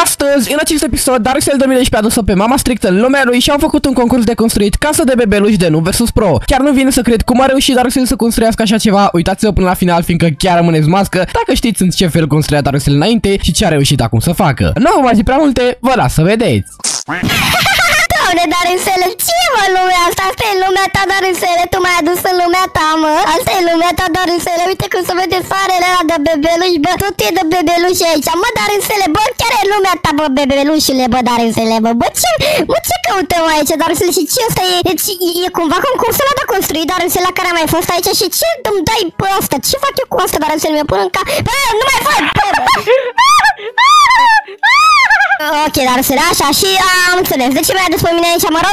Astăzi, în acest episod, Darkseid 2012 a adus-o pe mama strictă în lumea lui și au făcut un concurs de construit casă de bebeluși de Nu vs Pro. Chiar nu vine să cred cum a reușit Darkseid să construiască așa ceva. Uitați-vă până la final, fiindcă chiar rămâneți mască dacă știți în ce fel construia Darkseid înainte și ce a reușit acum să facă. Nu vă mai zi prea multe, vă las să vedeți. Doamne, Darkseid, ce mă lumea asta? Asta e lumea ta, Darkseid, tu m-ai adus în lumea ta, mă. Asta e lumea ta, Darkseid, uite cum se vede soarele ăla de bebeluși, bă, tot e de bebeluși aici. Mă, Darkseid, bă, chiar e lumea ta, bă, bebelușile, bă, Darkseid, bă, ce căutăm aici, Darkseid, și ce asta e? E cumva concursul ăla de construit, Darkseid, la care am mai fost aici și ce îmi dai pe asta? Ce fac eu cu asta, Darkseid, mi-o pun în cap? Bă, nu mai fac, bă. Ok, Darkseid, așa, și am înțeles. De ce mi-ai adus pe mine aici, mă rog?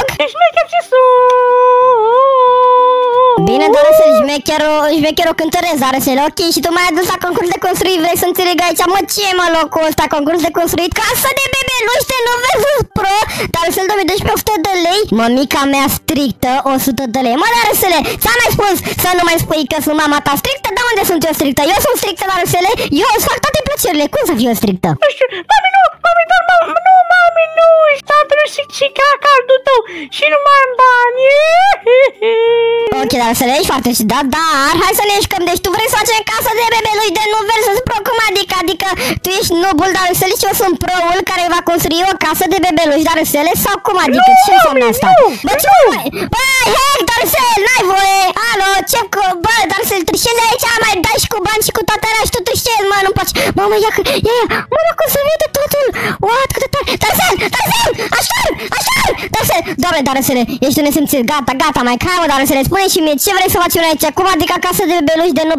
Bine, Darkseid, șmecherul cântăresc, Darkseid, ok, și tu m-ai adus la concurs de construit, vrei să înțeleg aici, mă, ce mă, locul ăsta, concurs de construit, casă de bebeluși de Nu vs Pro, Darkseid 2012 100 de lei, mămica mea strictă, 100 de lei, mă, Darkseid, ți-am mai spus să nu mai spui că sunt mama ta strictă, dar unde sunt eu strictă? Eu sunt strictă, Darkseid, eu îți fac toate plăcerile, cum să fiu strictă? Nu știu, mami, nu, statul și cardul tău și nu mai am bani. Ok, Darkseid, ești foarte și da, dar hai să ne jucăm, deci tu vrei să facem casă de bebeluși de Nu vs Pro, cum adică? Adică tu ești nobul, Darkseid, și eu sunt proul care va construi o casă de bebeluși, Darkseid, sau cum adică? Ce înseamnă asta? Bă, ce mai? Bă, hei, Darkseid, n-ai voie! Alo, ce cu... Bă, Darkseid, trișezi aici, mai dai și cu bani și cu toate alea și tu trișezi, mă, nu-mi place. Mamă, ia, mă, dacă se vede totul! What, cât de tare! Darkseid, Darkseid, doamne, Darkseid, ești nesimțit, gata, mai cai, mă, Darkseid, spune și mie, ce vrei să facem aici? Cum adică casă de bebeluși de Nu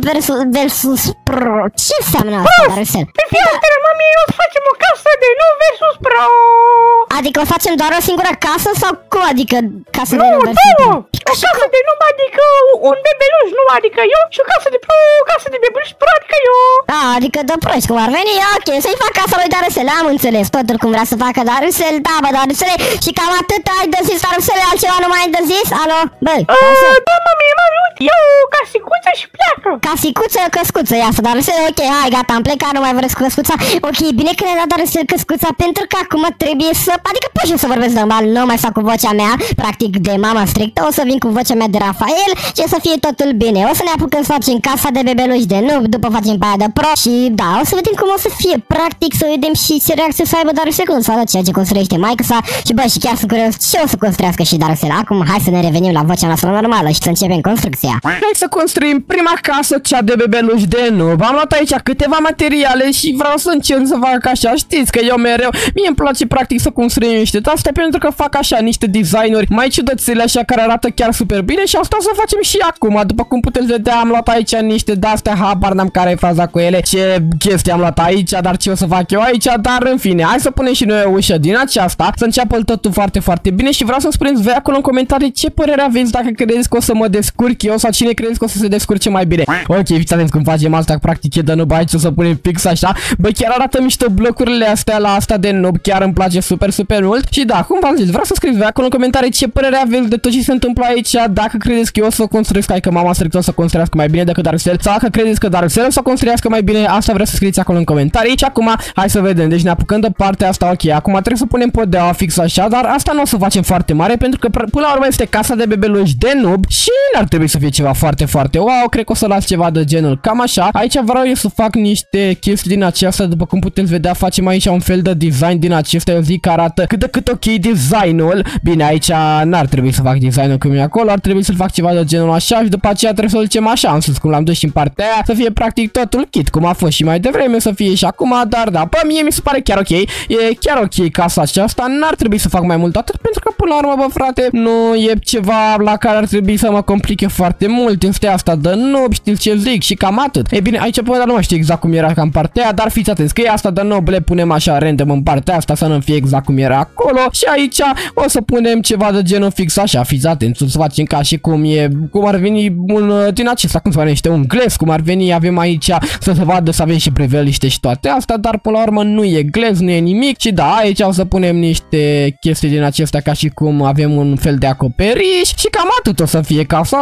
vs Pro? Ce înseamnă asta, Darkseid? Pe fiecare, mami, o să facem o casă de Nu vs Pro. Adică o facem doar o singură casă sau cum adică casă de Nu vs Pro? O casă de Nu, adică un bebeluș, nu adică eu, și o casă de Pro, o casă de bebeluș Pro, adică eu. Adică de proști, cum ar veni, ok, să-i fac casa lui Darkseid, am înțeles totul cum vrea să facă Darkseid, da, bă, Darkseid, și cam atât ai de zis, Darkseid, altceva nu mai ai de zis, alo, băi, da, mami, uite, iau casicuță și pleacă. Casicuță, căscuță, ia să, Darkseid, ok, hai, gata, am plecat, nu mai vreți cu căscuța, ok, bine că ne-a dat Darkseid căscuța, pentru că acum trebuie să, adică pot și eu să vorbesc normal, nu mai fac cu vocea mea, practic de mama strictă, o să vin cu vocea mea de Rafael și să fie totul bine, o să ne apucăm să facem casa de bebeluși de Nu, după facem pe aia de Pro și da, o să vedem cum o să fie, practic să vedem și ce reacție să aibă Darkseid când să vadă ceea ce construiește maică sa și bă, și chiar sunt curios ce o să construiască și Darkseid. Acum hai să ne revenim la vocea noastră normală și să începem construcția. Hai să construim prima casă, cea de bebeluși de Noob. Am luat aici câteva materiale și vreau să încerc să fac așa. Știți că eu mereu, mie îmi place practic să construim niște astea pentru că fac așa niște designuri mai ciudățele așa care arată chiar super bine și asta o să facem și acum. După cum puteți vedea, am luat aici niște de-astea, habar n-am care e faza cu ele, ce chestii am luat aici, dar ce o să fac eu aici, dar în fine, hai să punem și noi o ușă din aceasta, să înceapă totul foarte, foarte bine și vreau să-mi spuneți voi acolo în comentarii ce părere aveți, dacă credeți că o să mă descurc eu sau cine credeți că o să se descurce mai bine. Ok, fiți atenți cum facem asta, practic e de Noob aici, o să punem fix așa, bă, chiar arată mișto blocurile astea la asta de Noob, chiar îmi place super, super mult și da, cum v-am zis, vreau să scrieți voi acolo în comentarii ce părere aveți de tot ce se întâmplă aici, dacă credeți că eu o să construiesc, hai că mama strictă o să construiască mai bine decât Darkseid, sau dacă credeți că Darkseid o să construiască mai bine, asta vreau să scrieți acolo în comentarii și acum hai să vedem, deci ne apucăm de partea asta, ok, acum trebuie să punem podeaua fix așa, dar asta nu o să facem foarte mare pentru că până la urmă este casa de bebeluși de Noob și n-ar trebui să fie ceva foarte, foarte wow, cred că o să las ceva de genul cam așa. Aici vreau eu să fac niște chestii din acestea, după cum puteți vedea, facem aici un fel de design din acestea, eu zic că arată cât de cât ok designul. Bine, aici n-ar trebui să fac designul cum e acolo, ar trebui să-l fac ceva de genul așa și după aceea trebuie să-l ducem așa, în sus, cum l-am dus și în partea aia, să fie practic totul kit, cum a fost și mai devreme, să fie și acum, dar da, pe mie mi se pare chiar ok, e chiar ok casa aceasta, n-ar trebui să fac mai mult atât, pentru că până la urmă, bă, frate, nu e ceva la care ar trebui să mă complice foarte mult, este asta de Noob, știți ce zic și cam atât. E bine, aici până nu mai știu exact cum era ca în partea aia, dar fiți atenți că e asta de Noob, le punem așa random în partea asta să nu fie exact cum era acolo și aici o să punem ceva de genul fix așa, fiți atenți, să facem ca și cum e, cum ar veni un din acesta, cum se numește, un gles, cum ar veni, avem aici să se vadă să avem și preveliște și toate astea, dar până la urmă nu e gles, nu e nimic și da, aici o să punem niște chestii din acestea ca și cum avem un fel de acoperiș și cam atât o să fie casa asta, mai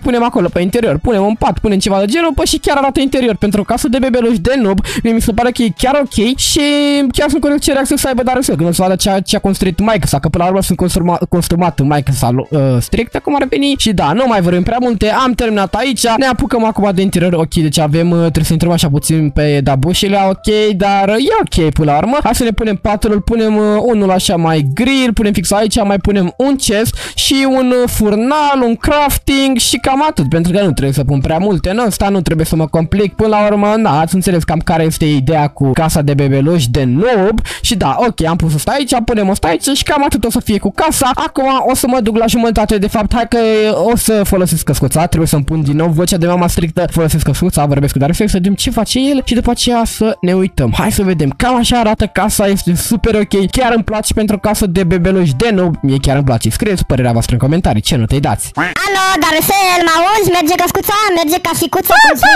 punem acolo pe interior. Punem un pat, punem ceva de genul, păi și chiar arată interior. Pentru o casă de bebeluși de noob, mi se pare că e chiar ok și chiar sunt curios ce reacție să aibă Darusel când o să vadă ce a construit maică sa, că până la urmă sunt consumat în maică sa strictă, cum ar veni. Și da, nu mai vorbim prea multe, am terminat aici, ne apucăm acum de interior, ok, deci trebuie să intrăm așa puțin pe dabușile, ok, dar e ok până la urmă. Hai să ne punem patul, îl punem unul așa mai grill, punem fix aici, mai punem un chest și un furnal, un crafting și cam atât, pentru că nu trebuie să pun prea multe, în ăsta nu trebuie să mă complic, până la urmă, da, ați înțeles cam care este ideea cu casa de bebeluși de noob și da, ok, am pus asta aici, punem asta aici și cam atât o să fie cu casa. Acum o să mă duc la jumătate, de fapt, hai că o să folosesc căscuța, trebuie să-mi pun din nou vocea de mama strictă, folosesc căscuța, vorbesc cu Darusel, să vedem ce face el și după aceea să ne uităm. Hai să vedem, cam așa arată casa, este super ok, chiar îmi place pentru casă de bebeluși de noob, mie chiar îmi place, scrieți părerea voastră în comentarii, ce notă-i dați? Alo, Darusel, mă auzi? Merge căscuța? Merge casicuța?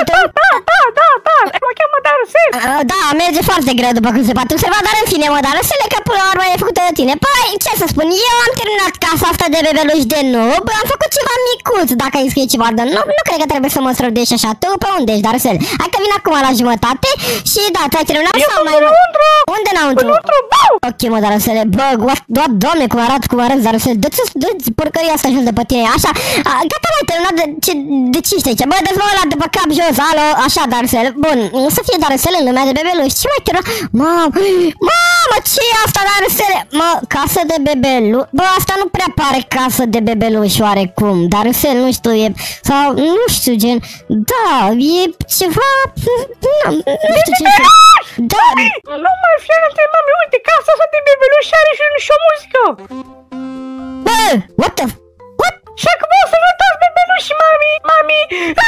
Mă cheamă Darusel. Da, merge foarte greu după cum se poate observa, dar în fine, mă, Darusele, că până la urmă e făcută de tine. Păi, ce să spun, eu am terminat casa asta de bebeluși de noob, am făcut ceva micuț, dacă ai scris ceva de noob, nu cred că trebuie să mă străduiești așa. Tu pe unde ești, Darusel? Hai că vin acum la jumătate și da, tu ai terminat sau mai înăuntru? Unde înăuntru? Ok, mă, Darusele, bă, doamne, cum arăți, Darusel, dă-ți porcăria asta jos de pe tine, așa, gata, l-ai terminat, de ce ești aici? Bă, dă-ți mă ăla de pe cap jos, alo, așa, Darusel, bun, să fie Darusel în lumea de bebeluși, ce mai terminat? Mamă, ce e asta, Darusel? Mă, casă de bebeluși, bă, asta nu prea pare casă de bebeluși oarecum, Darusel, nu știu, e, sau, nu știu, gen, da, e ceva, nu știu ce să... Da, nu mai fi alte, mami, uite, casa asta de bebeluși are și o muzică. bă, what the... Și acum o să vă dați bebeluși, mami.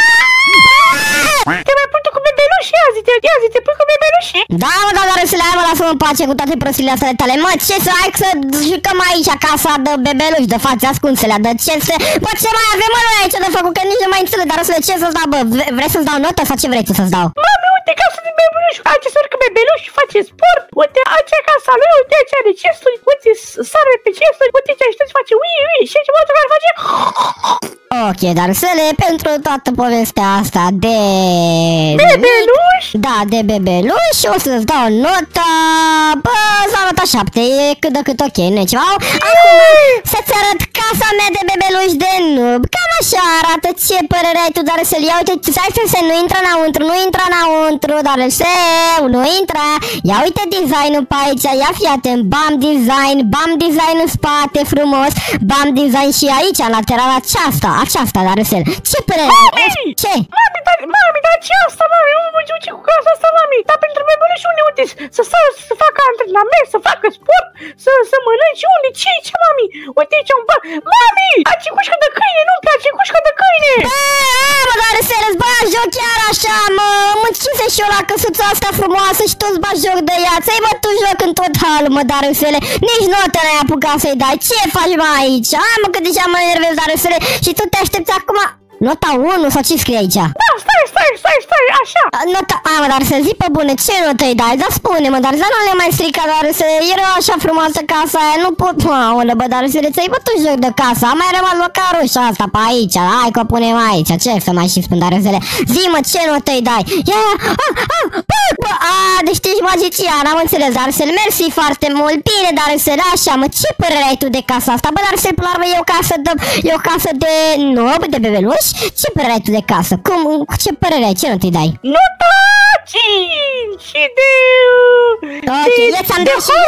Te mai pui tu cu bebeluși? Ia zi, te pui cu bebeluși? Da, mă, dar Darusele, hai mă, lasă-mă în pace cu toate prostile astea tale. Mă, ce să, hai să jucăm aici casa de bebeluși, de fațe ascunselea, de ce să... Bă, ce mai avem, mă, noi aici de făcut, că nici nu mai înțeleg, Darusele, ce să-ți dau, bă? Vrei să-ți dau notă sau ce vrei să-ți dau? Mami, uite, casa de bebeluși, aici se urcă bebeluși, face sport, uite, aici e casa lui, uite, aici are chesturi, uite, sare pe chesturi, uite, aici se face ui, și aici mă face... Ok, Darusele, pentru toată povestea asta de... Bebeluși? Da, de bebeluși, o să-ți dau nota... Bă, îți dau nota 7, e cât de cât ok, nu-i ceva? Acum să-ți arăt casa mea de bebeluși de noob. Cam așa arată, ce părere ai tu, Darusel? Ia uite, Darusel, nu intră înăuntru, Darusel, nu intră. Ia uite designul pe aici, ia fii atent, bam design în spate, frumos, bam design și aici, în lateral aceasta, Darusel. Ce părere ai? Ce? Mami, dar ce asta, mami? Ce cu casa asta, mami? Dar pentru bebeluși unde, uite, să facă antrenament, să facă sport, să mănânce unde? Ce, mami? Uite aici un mami! Aici e cușcă de câine, nu-mi place, e cușcă de câine! Mă, Darusel, îți bagi joc chiar așa, mă, încise și eu la căsuța asta frumoasă și tu îți bagi joc de ea, ți-ai bătut joc în tot halul, mă, Darusele, nici notă n-ai apucat să-i dai, ce faci, mă, aici? Hai, mă, că deja mă enervez, Darusele, și tu te aștepți acum... Nota 1 sau ce scrie aici? Da, stai, așa. Nota... mă, dar să zic pe bune, ce notă îi dai? Da, spune-mă, dar nu le mai strica, dar să era așa frumoasă casa aia, nu pot... Aolă, bă, dar să ți-ai bătut joc de casa, am mai rămas măcar ușa asta pe aici, hai că o punem aici, ce să mai și spun, dar să le... Zi-mă, ce notă îi dai? Deci tu ești magician, am înțeles, dar să-l mersi foarte mult, bine, dar să le așa, mă, ce părere ai tu de casa asta? Bă, dar să-l până la urmă e o casă de noob, de bebeluși? Ce părere ai tu de casă? Ce părere ai? Ce nu te-i dai? Nota 5 de... Ok, eu ți-am dat și...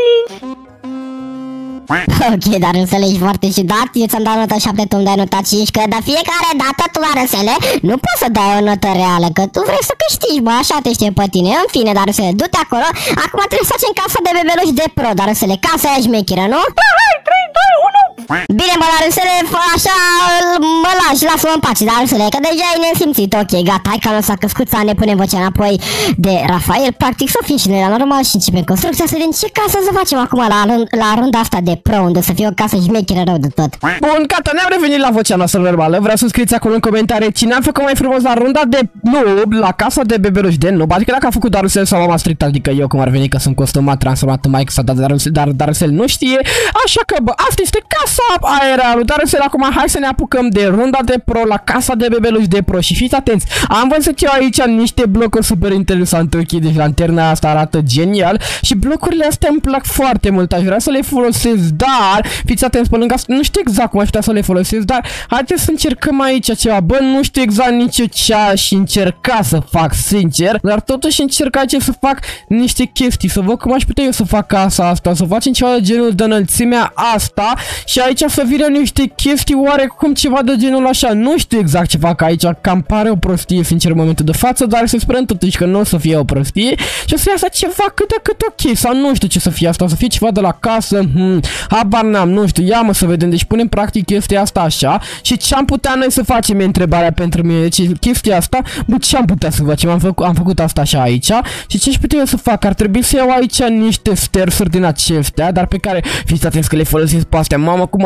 Ok, dar înțelegi foarte ciudat. Eu ți-am dat nota 7, tu îmi dai nota 5. Că de fiecare dată tu, Darusele, nu poți să dai o notă reală, că tu vrei să câștigi, bă, așa te știe pe tine. În fine, Darusele, du-te acolo. Acum trebuie să facem casa de bebeluși de pro, Darusele. Casa aia șmecheră, nu? Da, hai, 3, 2, 1. Bine, bă, Darusele, așa mă lași, lasă-mă în pace, Darusele, că deja ai nesimțit. Ok, gata, hai că am lăsat căscuța, ne punem vocea înapoi de Rafael. Practic să fim și noi la normal și începem construcția, să vedem ce casă să facem acum la runda asta de pro, unde să fie o casă șmecheră rău de tot. Bun, gata, ne-am revenit la vocea noastră normală. Vreau să scrieți acolo în comentarii cine a făcut mai frumos la runda de noob, la casa de bebeluși de noob. Adică dacă a făcut Darusel sau mama strict, adică eu cum ar veni că sunt costumat, transformat în maică, dar Darusel nu știe. Așa că, bă, asta este casa up, aeralul, dar acum hai să ne apucăm de runda de pro la casa de bebeluși de pro și fiți atenți, am văzut eu aici niște blocuri super interesante, ok, deci lanterna asta arată genial și blocurile astea îmi plac foarte mult, aș vrea să le folosesc, dar fiți atenți pe lângă asta, nu știu exact cum aș putea să le folosesc, dar haideți să încercăm aici ceva, bă, nu știu exact nici eu ce aș încerca să fac, sincer, dar totuși încerc aici să fac niște chestii, să văd cum aș putea eu să fac casa asta, să facem ceva de genul de înălțimea asta și aici să vină niște chestii oarecum ceva de genul așa, nu știu exact ce fac aici, cam pare o prostie sincer în momentul de față, dar să sperăm totuși că nu o să fie o prostie și o să fie asta ceva cât de cât ok, sau nu știu ce să fie asta, o să fie ceva de la casă, habar n-am, nu știu, ia mă să vedem, deci punem practic chestia asta așa și ce am putea noi să facem e întrebarea pentru mine, deci chestia asta, bă, ce am putea să facem, am făcut asta așa aici și ce aș putea eu să fac, ar trebui să iau aici niște stairs-uri din acestea, dar pe care, fiți atenți că le folosesc pe astea, mamă cum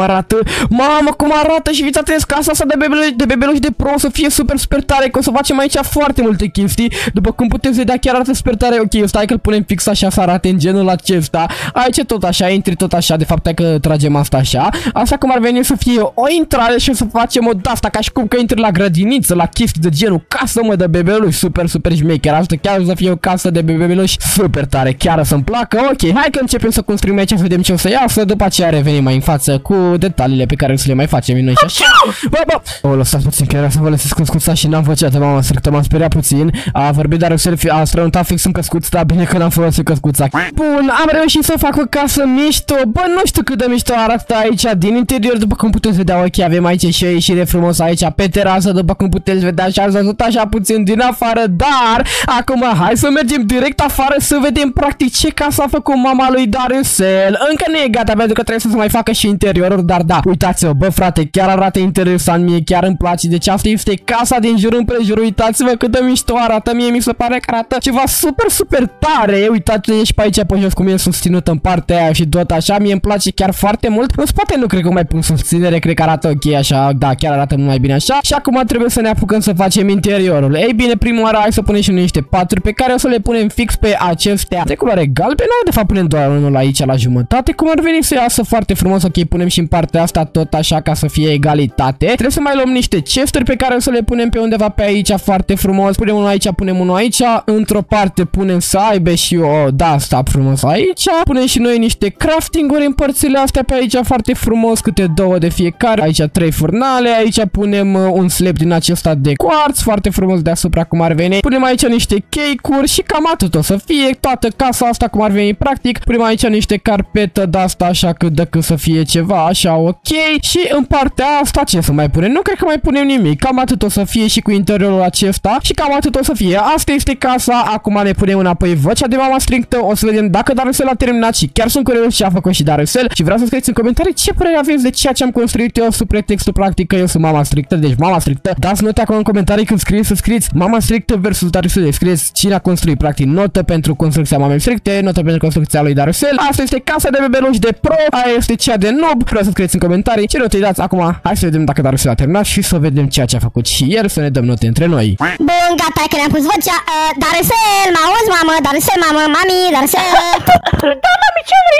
arată și fiți atenți casa asta de bebeluși de pro o să fie super tare, că o să facem aici foarte multe chestii, după cum puteți vedea chiar arată super tare, ok, stai că îl punem fix așa să arate în genul acesta, aici tot așa, intri tot așa, de fapt hai că tragem asta așa, asta cum ar veni să fie o intrare și o să facem o de-asta ca și cum că intri la grădiniță, la chestii de genul casă mă de bebeluși, super șmecher, asta chiar o să fie o casă de bebeluși super tare, chiar o să-mi placă, ok, hai că începem să construim aici, să vedem ce o să iasă, după aceea revenim mai în față cu detaliile pe care o să le mai facem noi și așa. Bă! O, lăsați puțin, că era să vă lăsesc în scuța și n-am făcut, m-am strictă, m-am speriat puțin, a vorbit dar a strănuntat fix în căscuț, dar bine că n-am folosit căscuța. Bun, am reușit să fac o casă mișto, bă, nu știu cât de mișto arată aici din interior, după cum puteți vedea, ok, avem aici și o ieșire frumos aici pe terasă, după cum puteți vedea și ați văzut așa puțin din afară, dar acum hai să mergem direct afară să vedem practic ce casă a făcut mama lui Darusel. Încă nu e gata pentru că trebuie să se mai facă și interiorul, dar da, uitați-vă, bă frate, chiar arată interesant, mie chiar îmi place, deci asta este casa din jur împrejur, uitați-vă cât de mișto arată, mie mi se pare că arată ceva super tare, uitați-vă și pe aici pe jos cum e susținut în partea aia și tot așa, mie îmi place chiar foarte mult, în spate nu cred că mai pun susținere, cred că arată ok așa, da, chiar arată mult mai bine așa și acum trebuie să ne apucăm să facem interiorul. Ei bine, prima oară hai să punem și niște paturi pe care o să le punem fix pe acestea de culoare galbenă, de fapt punem doar unul aici la jumătate, cum ar veni să iasă foarte frumos, ok, punem și în partea asta tot așa ca să fie egalitate. Trebuie să mai luăm niște chesturi pe care o să le punem pe undeva pe aici foarte frumos, punem unul aici, punem unul aici, într-o parte punem să aibă și o asta frumos aici, punem și noi niște crafting-uri în părțile astea pe aici foarte frumos, câte două de fiecare, aici 3 furnale, aici punem un slab din acesta de quartz, foarte frumos deasupra cum ar veni, punem aici niște cake-uri și cam atât o să fie toată casa asta cum ar veni practic, punem aici niște carpetă de asta așa cât de cât să fie ceva așa ok și în partea asta ce să mai punem? Nu cred că mai punem nimic, cam atât o să fie și cu interiorul acesta și cam atât o să fie, asta este casa, acum ne punem înapoi vocea de mama strictă, o să vedem dacă Darusel a terminat și chiar sunt curios ce a făcut și Darusel și vreau să scrieți în comentarii ce părere aveți de ceea ce am construit eu sub pretextul practic că eu sunt mama strictă, deci mama strictă, dați note acolo în comentarii când scrieți, să scrieți mama strictă versus Darusel, scrieți cine a construit practic, notă pentru construcția mamei stricte, notă pentru construcția lui Darusel, asta este casa de bebeluși de pro, aia este cea de noob, vreau să scrieți în comentarii ce note îi dați, acum hai să vedem dacă Darusel a terminat și să vedem ceea ce a făcut și el, să ne dăm note între noi. Bun, gata, că ne-am pus vocea, Darusel, mă auzi, mamă, Darusel, mamă, mami, Darusel. Da, mami, ce vrei?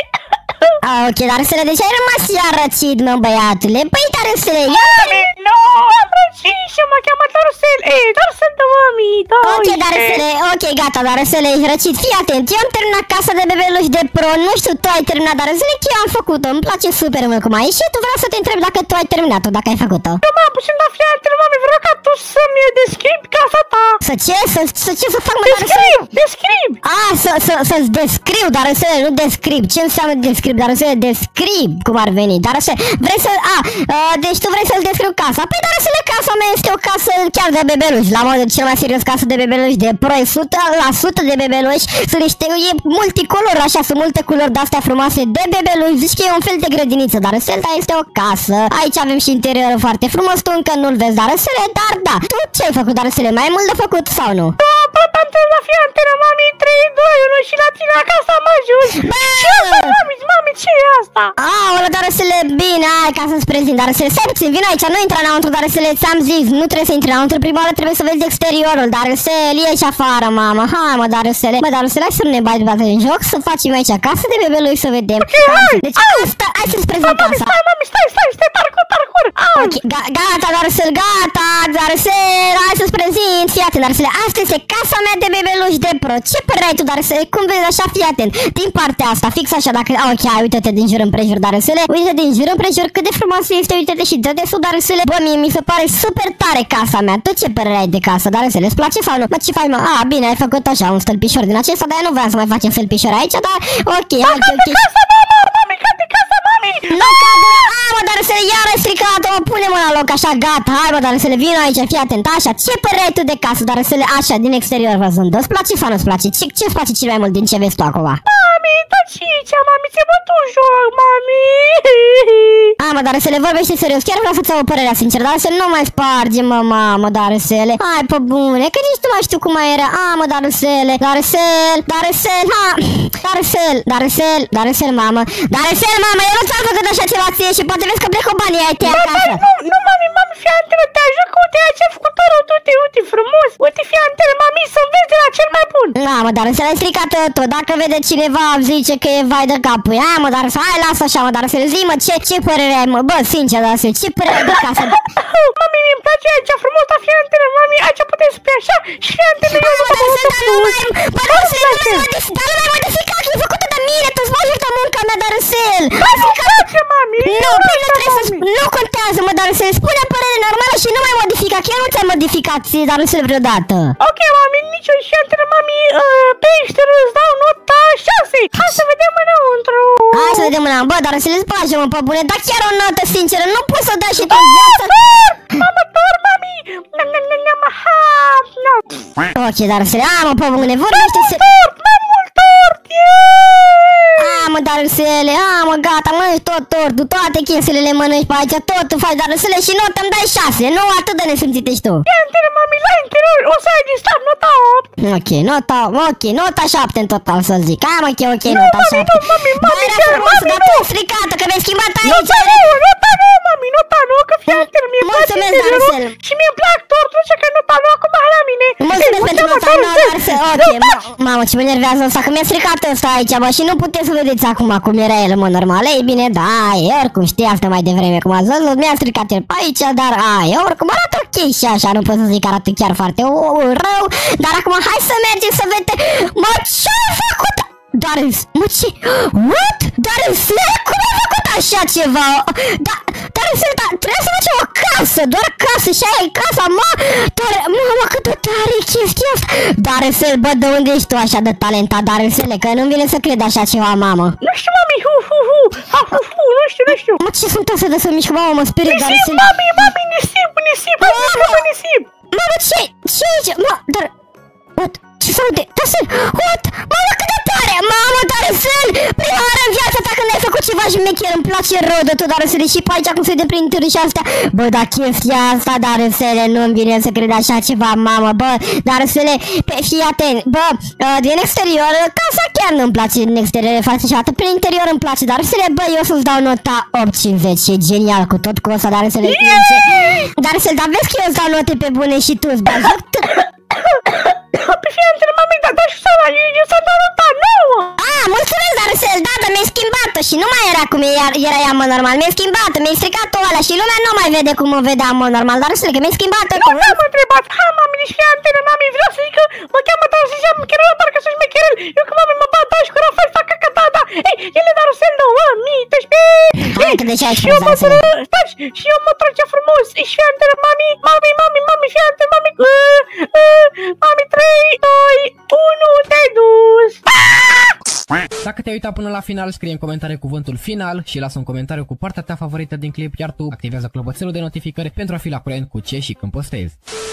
Ok, Darusele, de ce ai rămas iar răcit, mă, băiatule? Păi, Darusele, ia... Mami, nu, am răcit și mă cheamă Darusel. Ei, Darusel de mami, da, ok, Darusele, ok, gata, Darusele, ești răcit. Fii atent, eu am terminat casa de bebeluși de pro, nu știu, tu ai terminat, Darusele, că eu am făcut-o, îmi place super mult cum ai ieșit, vreau să te întreb dacă tu ai terminat-o, dacă ai făcut-o. Eu m-am pus în afiantă, mami, vreau ca tu să-mi describi casa ta. Să ce? Să ce să fac, mă, Describ! Să-ți descriu, Darusele, nu describ. Ce înseamnă describ, Darusele? Describ cum ar veni. Darusele, vrei să... deci tu vrei să-ți descriu casa. Păi, Darusele, casa mea este o casă chiar de bebeluși. La modul cel mai serios, casă de bebeluși de pro, 100% de bebeluși. Sunt niște... E multicolor, așa, sunt multe culori de-astea frumoase de bebeluși. Zici că e un fel de grădiniță, Darusele, dar este o casă. Aici avem și interiorul foarte frumos. Tu încă nu-l vezi, Darusele, dar da. Tu ce ai făcut, Darusele? Mai mult de făcut sau nu? Am terminat la fiantenă, mami, 3, 2, 1 și la tine acasă mă ajut. Ce asta, mami, ce e asta? asta? Aolă, Darusele, bine, hai ca să-ți prezint, Darusele, stai puțin, vino aici, nu intra înăuntru, Darusele, ți-am zis, nu trebuie să intri înăuntru, prima oară trebuie să vezi exteriorul, Darusele, ieși afară, mamă, hai mă, Darusele, mă, Darusele, hai să nu ne bai de în joc, să facem aici casă de bebelui să vedem. Ok, hai! Deci, asta, hai să-ți prezint casa. Mami, stai, parcur! Ok, gata, Darusel, gata, Darusel, hai să-ți prezint, fii atent, Darusel, asta este casa mea de bebeluși de pro. Ce părere ai tu, Darusel? Cum vezi așa, fii atent, din partea asta, fix așa, dacă, ok, hai, uite-te din jur împrejur, Darusel, uite din jur împrejur, cât de frumoasă este, uite-te și dă de sub, Darusel, bă, mie mi se pare super tare casa mea, tu ce părere ai de casă, Darusel, îți place sau nu? Mă, ce faci, mă? Bine, ai făcut așa, un stâlpișor din acesta, dar eu nu vreau să mai facem stâlpișor aici, dar, ok, hai, ok. Nu cade, mă, Darusele, iar ai stricat-o, mă, pune mă la loc, așa, gata, hai mă, Darusele, vino aici, fii atent, așa, ce părere ai tu de casă, Darusele, așa, din exterior văzând, îți place sau nu-ți place? Ce-ți place cel mai mult din ce vezi tu acum? Mami, taci aici, mami, ți-ai bătut joc, mami. Mă, Darusele, vorbește serios, chiar vreau să-ți iau părerea sinceră, Darusele, nu mai sparge, mă, mamă, Darusele, hai, pe bune, că nici nu mai știu cum mai era, mă, Darusele, Darusel, mamă, eu nu ți-am făcut așa ceva ție și poate vezi că plec cu banii ai tăi acasă. Nu, mami, fii antenă, te ajut că uite ce-ai făcut tot, uite, frumos, uite, fii antenă, mami, să înveți de la cel mai bun. Mă, Darusele, ai stricat tot, dacă vede cineva zice că e vai de capul, mă, Darusele, hai, lasă așa, mă, Darusele, zi, mă, ce părere ai, mă, bă, sincer, Darusele, ce părere ai de casă? Mami, mi-mi place aici frumos, dar fii antenă, mami, aici putem să fii așa și fii antenă, eu nu mai modificat, e făcută de mine, tu-ți mai ajută munca mea, Darusel. mami. Nu contează, mă, Darusel, spune părere normală și nu mai modifica, că eu nu ți-am modificat ție, Darusel, vreodată. Ok, mami, nici eu și antenă, mami, peșteră, îți dau nota 6. Hai să vedem înăuntru. Hai să vedem înăuntru, bă, Darusel, îți place, mă, pe bune, dar chiar o notă sinceră, nu poți să dai și tu viață. Tor, mami. Ok, Darusel, mă, pe bune, vorbește mai mult tort, mă, Darusele, mă, gata, mănânci tot tortul, toate chestiile le mănânci pe aici, tot tu faci, Darusele, și nota îmi dai 6, nu atât de nesimțit ești tu. Ia antenă, mami, la interior, o să ai din start nota 8. Ok, nota 7 în total să zic, ok, nota 7. Mami, era frumos, dar tu e fricată, că mi-ai schimbat aici. Nota 9, mami, nota 9, că fii antenă, mie-mi place interiorul și mie-mi plac tortul, ce că nota 9 acum la mine. Mulțumesc pentru nota 9, Darusel, ok, mamă, ce mă nervează ăsta, că mi-a stricat ăsta aici, bă, și nu puteți să vedeți acum cum era el, mă, normal. Ei bine, da, oricum știi asta mai devreme, cum ați văzut, mi-a stricat el pe aici, dar oricum arată ok și așa, nu pot să zic că arată chiar foarte rău, dar acum hai să mergem să vedem. Mă, ce-a făcut? Mă, ce? What? Darusel, cum a făcut așa ceva? Darusel, trebuie să facem o casă, doar casă și aia e casa, mă, mamă, cât de tare e chestia asta. Darusel, bă, de unde ești tu așa de talentat, Darusele, că nu-mi vine să cred așa ceva, mamă. Nu știu, mami, nu știu. Mă, ce sunt astea de să mișcă, mamă, mă sperie, Darusel. Mami, nisip, Mamă, ce aici? Dar, what? Ce s-aude? Darusel, what? Mamă, cât de tare! Mamă, Darusel! Prima oară în viața ta când ai făcut ceva șmecher, îmi place rău de tot, Darusel, și pe aici cum se de prin târâ și astea. Bă, dar chestia asta, Darusel, nu-mi vine să cred așa ceva, mamă, bă, Darusel, fii atent, bă, din exterior, casa chiar nu-mi place din exterior, face și atât, prin interior îmi place, Darusel, bă, eu să-ți dau nota 850, e genial cu tot cu ăsta, Darusel, Darusel, dar vezi că eu îți dau note pe bune și tu îți bagi joc? Pe fie antenă, mami, dar și eu s-a dat nota 9. Mulțumesc, Darusel, da, dar mi-ai schimbat-o și nu mai era cum era ea, mă, normal, mi-ai schimbat-o, mi-ai stricat-o ăla și lumea nu mai vede cum mă vedea, mă, normal, Darusel, că mi-ai schimbat-o. Nu m-am întrebat, mami, nici fie antenă, mami, vreau să zic că mă cheamă Darusel și am Cherel, parcă să-și mecherel, eu că mami mă bat, și cu Rafael fac căcăta, da, ei, el e Darusel, nu, mii, deci, și eu mă trăi, și eu mă trăgea frumos, și fie antenă, mami, fie antenă, mami, 3, 2, 1, te-ai dus! Dacă te-ai uitat până la final, scrie în comentarii cuvântul final și lasă un comentariu cu partea ta favorită din clip, iar tu activează clopoțelul de notificări pentru a fi la curent cu ce și când postezi.